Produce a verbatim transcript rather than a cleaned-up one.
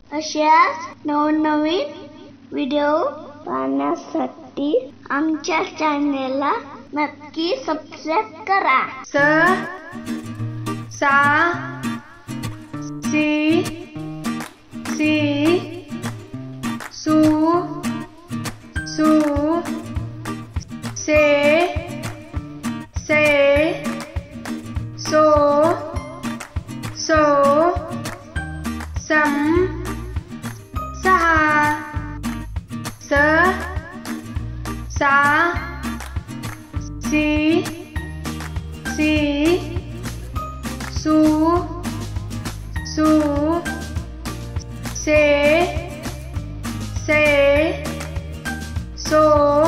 अशाच नवनवीन व्हिडिओ पाहण्यासाठी आमच्या चॅनेलला नक्की सबस्क्राईब करा. स सा सी सी सु सु से से सो सो सम सहा स सा सी सी सु सु से से सो